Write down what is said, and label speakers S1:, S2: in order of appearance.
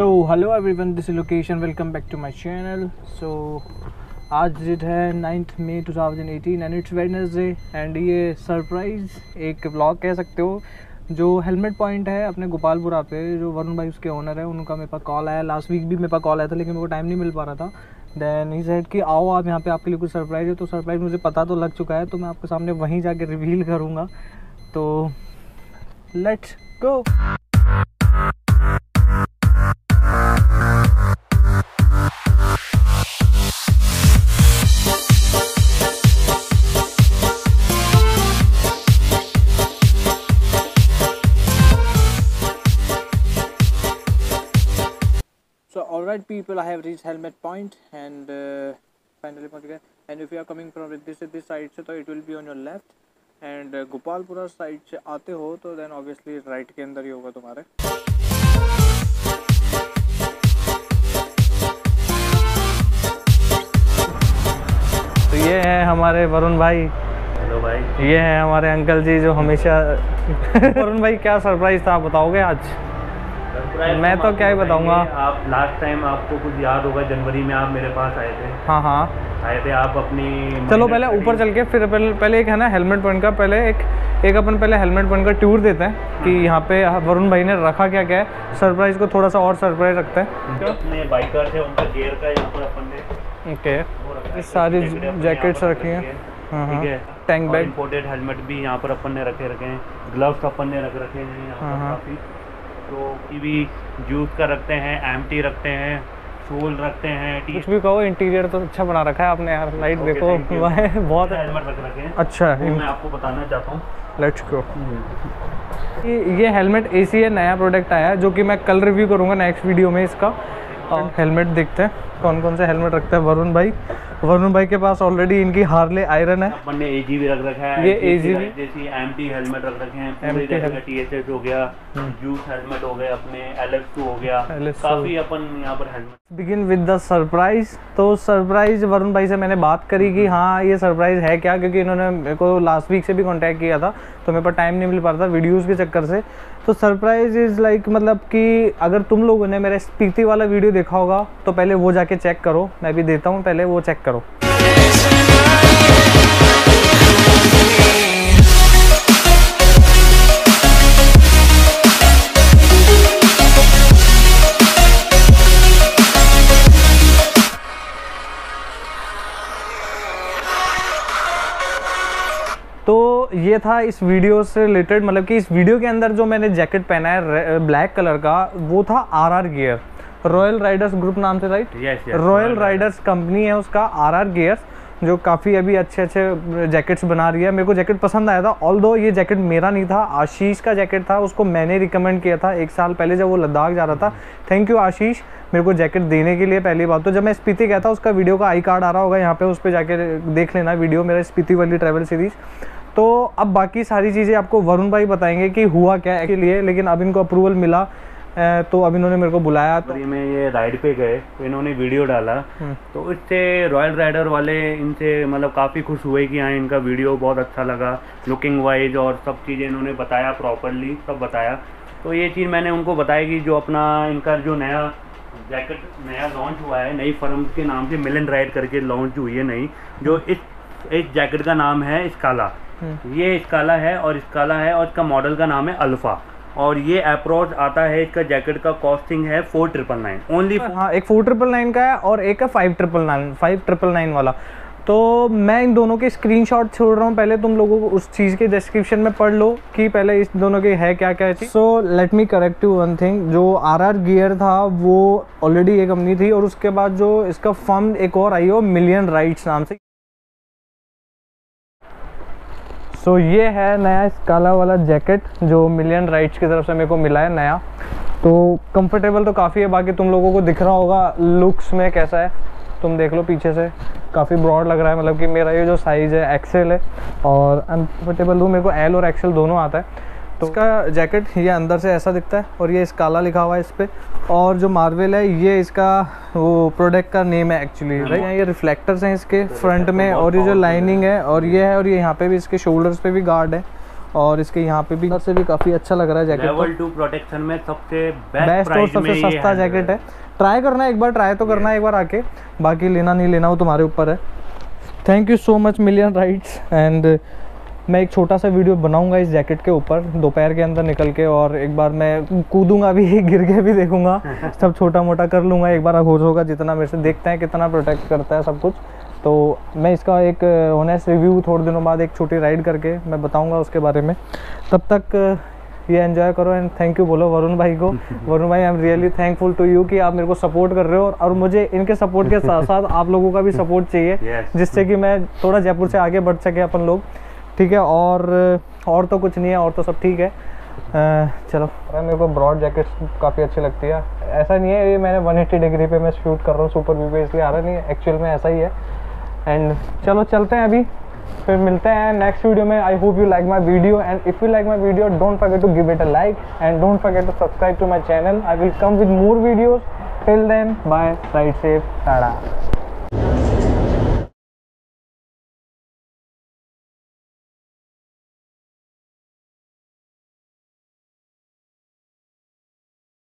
S1: Hello everyone, this is location. Welcome back to my channel. So आज date है 9 मई 2018 and it's Wednesday and ये surprise एक vlog कह सकते हो जो हेलमेट पॉइंट है अपने गोपालपुरा पे, जो वरुण भाई उसके ओनर है, उनका मेरे पास कॉल आया। लास्ट वीक भी मेरे पास कॉल आया था लेकिन मेरे को टाइम नहीं मिल पा रहा था। देन ही सेड कि आओ आप यहाँ पे, आपके लिए कुछ सरप्राइज़ है। तो सरप्राइज़ मुझे पता तो लग चुका है, तो मैं आपके सामने वहीं जाके रिवील करूँगा। तो let's go. So alright people, I have reached helmet point and finally पहुंच गए। And if you are coming from this side से तो it will be on your left and Gopalpura side से आते हो तो then obviously राइट के अंदर ही होगा तुम्हारे। तो ये है हमारे वरुण भाई।
S2: हेलो भाई।
S1: ये है हमारे अंकल जी जो हमेशा वरुण भाई, क्या सरप्राइज था आप बताओगे आज? मैं तो क्या ही बताऊंगा।
S2: आप लास्ट टाइम आपको कुछ याद होगा, जनवरी में आप मेरे पास आए थे।
S1: हाँ
S2: आए थे आप अपनी।
S1: चलो पहले ऊपर चल के फिर पहले एक है ना हेलमेट पॉइंट का, पहले एक अपन पहले हेलमेट पॉइंट का टूर देते हैं कि यहाँ पे वरुण भाई ने रखा क्या क्या है। सरप्राइज को थोड़ा सा और सरप्राइज रखते हैं।
S2: जो अपने बाइकर थे उनका गियर का यहाँ पर अपन ने
S1: ओके, सारी जैकेट्स रखी हैं।
S2: ठीक है,
S1: टैंक बैग,
S2: इंपोर्टेड हेलमेट भी यहाँ पर अपन ने रखे हैं। ग्लव्स अपन ने रखे हैं यहाँ पर काफ़ी। तो की भी जूस का रखते हैं, एम्प्टी रखते हैं, सोल रखते हैं।
S1: कुछ भी कहो, इंटीरियर तो अच्छा बना रखा है आपने यार। लाइट देखो बहुत
S2: हेलमेट रखे हैं।
S1: अच्छा है,
S2: मैं आपको बताना चाहता हूँ।
S1: Let's go. ये हेलमेट एसी है, नया प्रोडक्ट आया है जो कि मैं कल रिव्यू करूँगा नेक्स्ट वीडियो में इसका। और हेलमेट देखते हैं कौन कौन से हेलमेट रखते हैं वरुण भाई। वरुण भाई के पास ऑलरेडी इनकी हार्ले आयरन है।
S2: अपन ने एजीवी रख रखा है।
S1: ये एजीवी
S2: जैसी एम्प्टी हेलमेट रख रखे हैं। पूरे जगह टीएसएच हो गया, जूस हेलमेट हो गए, अपने LS2 हो गया, काफी अपन यहाँ पर helmet. Begin with the surprise. तो सरप्राइज वरुण भाई से मैंने बात करी कि हाँ ये सरप्राइज है क्या, क्योंकि इन्होंने मेरे को लास्ट वीक से भी कांटेक्ट किया था तो मेरे पास टाइम नहीं मिल पा रहा था वीडियोस के चक्कर से। तो सरप्राइज इज़ लाइक मतलब कि अगर तुम लोगों ने मेरा स्पीति वाला वीडियो देखा होगा तो पहले वो जाके चेक करो, मैं भी देता हूँ, पहले वो चेक करो। तो ये था इस वीडियो से रिलेटेड, मतलब कि इस वीडियो के अंदर जो मैंने जैकेट पहना है ब्लैक कलर का, वो था RR gear, royal riders group नाम से, right? yes,
S1: royal riders company है उसका, RR गियर्स, जो काफ़ी अभी अच्छे जैकेट्स बना रही है। मेरे को जैकेट पसंद आया था, ऑल्दो ये जैकेट मेरा नहीं था, आशीष का जैकेट था। उसको मैंने रिकमेंड किया था 1 साल पहले जब वो लद्दाख जा रहा था। थैंक यू आशीष मेरे को जैकेट देने के लिए। पहली बात तो जब मैं स्पीति गया था, उसका वीडियो का आई कार्ड आ रहा होगा यहाँ पे, उस पर जाके देख लेना वीडियो मेरा स्पीति वाली ट्रैवल सीरीज़। तो अब बाकी सारी चीज़ें आपको वरुण भाई बताएंगे कि हुआ क्या के लिए, लेकिन अब इनको अप्रूवल मिला तो अब इन्होंने मेरे को बुलाया। तो
S2: में ये राइड पे गए तो इन्होंने वीडियो डाला, तो इससे रॉयल राइडर वाले इनसे मतलब काफ़ी खुश हुए कि हाँ इनका वीडियो बहुत अच्छा लगा, लुकिंग वाइज और सब चीज़ें इन्होंने बताया, प्रॉपरली सब बताया। तो ये चीज़ मैंने उनको बताया कि जो अपना इनका जो नया जैकेट नया लॉन्च हुआ है, नई फर्म के नाम से मिलन राइड करके लॉन्च हुई है नई, जो इस जैकेट का नाम है स्काला। ये स्काला है और इसका मॉडल का नाम है अल्फा। और ये अप्रोच आता है, इसका जैकेट का कॉस्टिंग है 4999 ओनली।
S1: हाँ, एक 4999 का है और एक है 5999 वाला। तो मैं इन दोनों के स्क्रीनशॉट छोड़ रहा हूँ, पहले तुम लोगों को उस चीज़ के डिस्क्रिप्शन में पढ़ लो कि पहले इस दोनों के है क्या क्या चीज़। So let me correct you one thing, जो RR गियर था वो ऑलरेडी एक कंपनी थी और उसके बाद जो इसका फर्म एक और आई हो, मिलियन राइड्स नाम से। तो ये है नया स्काला वाला जैकेट जो मिलियन राइड्स की तरफ से मेरे को मिला है नया। तो कंफर्टेबल तो काफ़ी है, बाकी तुम लोगों को दिख रहा होगा लुक्स में कैसा है, तुम देख लो पीछे से काफ़ी ब्रॉड लग रहा है। मतलब कि मेरा ये जो साइज़ है XL है और अनकम्फर्टेबल हूँ, मेरे को L और XL दोनों आता है। तो इसका जैकेट ये अंदर से ऐसा दिखता है और ये स्काला लिखा हुआ है इस पर। और जो मार्वल है ये इसका वो प्रोडक्ट का नेम है एक्चुअली, राइट? ये रिफ्लेक्टर्स हैं इसके फ्रंट में और ये जो लाइनिंग है और ये है, और ये यहाँ पे भी इसके शोल्डर्स पे भी गार्ड है और इसके यहाँ पे भी से भी काफ़ी अच्छा लग रहा है जैकेट।
S2: लेवल 2 प्रोटेक्शन में सबसे
S1: बेस्ट और सबसे सस्ता जैकेट है। ट्राई करना है एक बार, ट्राई तो करना है एक बार आके, बाकी लेना नहीं लेना वो तुम्हारे ऊपर है। Thank you so much million rides. And मैं एक छोटा सा वीडियो बनाऊंगा इस जैकेट के ऊपर दोपहर के अंदर निकल के, और एक बार मैं कूदूंगा भी, गिर के भी देखूंगा, सब छोटा मोटा कर लूँगा एक बार, होश होगा जितना मेरे से, देखते हैं कितना प्रोटेक्ट करता है सब कुछ। तो मैं इसका एक ऑनेस्ट रिव्यू थोड़े दिनों बाद एक छोटी राइड करके मैं बताऊंगा उसके बारे में। तब तक ये एंजॉय करो एंड थैंक यू बोलो वरुण भाई को। वरुण भाई I am really thankful to you कि आप मेरे को सपोर्ट कर रहे हो, और मुझे इनके सपोर्ट के साथ साथ आप लोगों का भी सपोर्ट चाहिए, जिससे कि मैं थोड़ा जयपुर से आगे बढ़ सके अपन लोग, ठीक है। और तो कुछ नहीं है, और तो सब ठीक है। चलो, मेरे को ब्रॉड जैकेट काफ़ी अच्छी लगती है। ऐसा नहीं है ये मैंने 180 डिग्री पे मैं शूट कर रहा हूँ सुपर व्यू पे इसलिए आ रहा नहीं है, एक्चुअल में ऐसा ही है। एंड चलो चलते हैं अभी, फिर मिलते हैं नेक्स्ट वीडियो में। I hope you like my video, and if you like my video don't forget to give it a like and don't forget to subscribe to my channel. I will come with more videos. Till then bye, ride safe, Tata.